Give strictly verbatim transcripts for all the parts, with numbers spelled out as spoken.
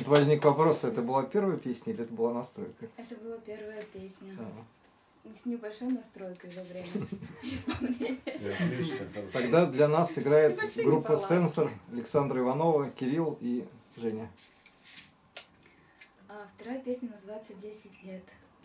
возник вопрос, это была первая песня или это была настройка? Это была первая песня. А. С небольшой настройкой во время исполнения. Тогда для нас играет Небольшие группа неполадки. «Сенсор», Александра Иванова, Кирилл и Женя. А вторая песня называется «Десять лет».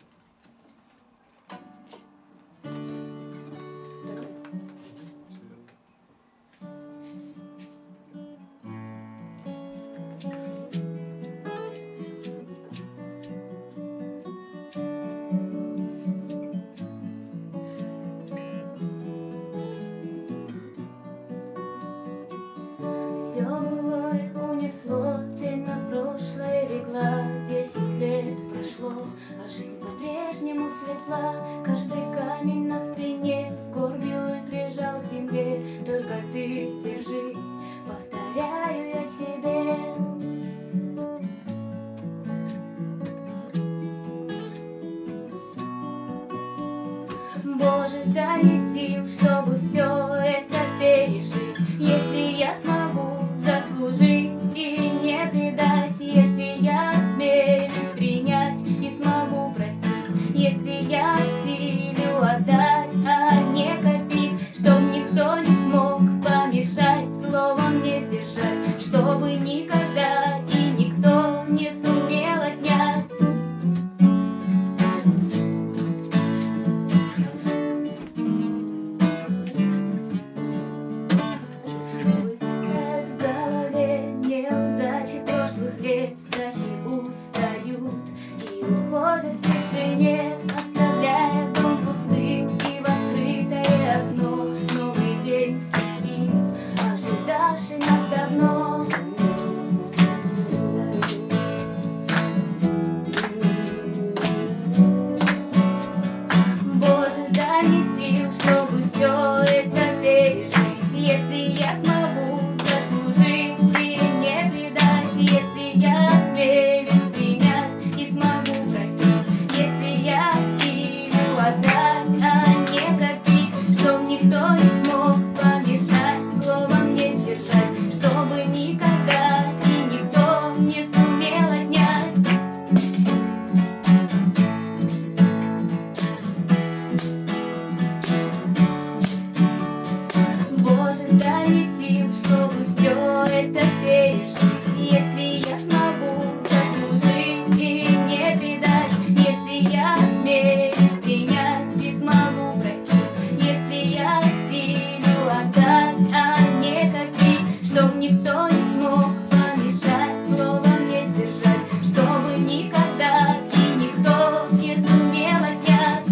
Все былое унесло, тень на прошлое легла. Десять лет прошло, а жизнь по-прежнему светла. Каждый камень на спине сгорбил и прижал к земле. Только ты держись, повторяю я себе. Боже, дай мне сил, чтобы все это пережить. Если я смогу заслужить и не предать, если я осмелюсь принять и смогу простить, если я осилю отдать, а не копить, чтоб никто не смог помешать, словом не сдержать, чтобы никогда и никто не сумел отнять. Вытекают в голове неудачи прошлых лет, страхи устают и уходят в тишине, оставляя дом пустым и в открытое окно новый день впустив, ожидавший нас давно. Боже, дай мне сил, чтобы все это пережить. Если я смогу заслужить и не предать, если я осмелюсь принять и смогу простить, если я осилю отдать, а не копить, чтоб никто не смог помешать, словом не сдержать, чтобы никогда и никто не сумел отнять. Боже, дай мне сил, чтобы все это пережить. Если я смогу заслужить и не предать, если я осмелюсь принять и смогу простить, если я осилю отдать, а не копить, чтоб никто не смог помешать, словом не сдержать, чтобы никогда и никто не сумел отнять.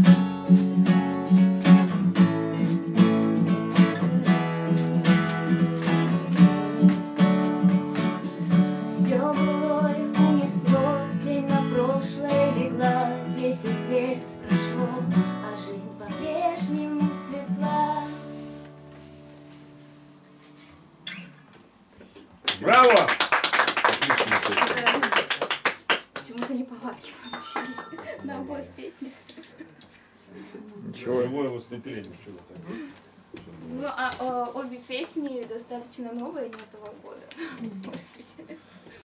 Все былое унесло, тень на прошлое легла. Десять лет прошло, а жизнь по-прежнему светла. Браво! Почему-то неполадки получились на обоих песнях. Ничего. Живое выступление. Чего так? Ну, а э, обе песни достаточно новые, не этого года. Может быть.